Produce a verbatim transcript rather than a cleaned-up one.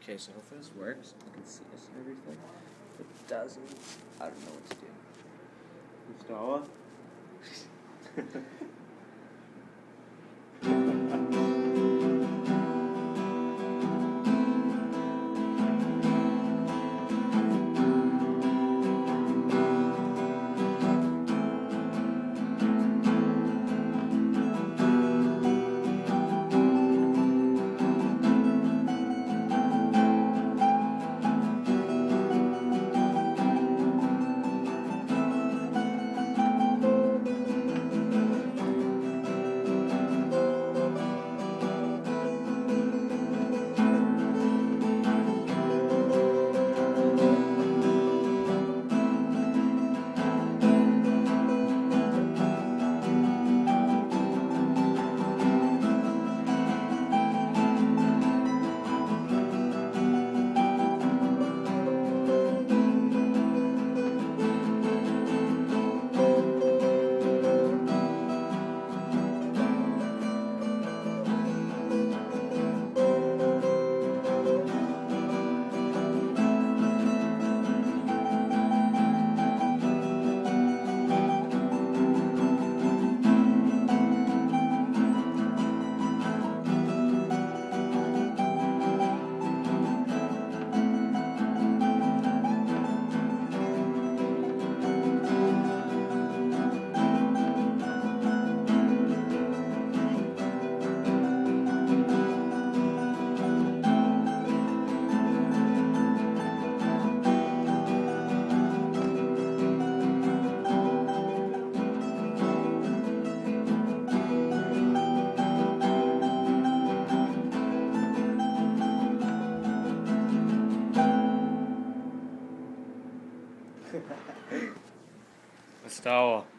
Okay, so hopefully this works. You can see us and everything. If it doesn't, I don't know what to do. Installer? Installer.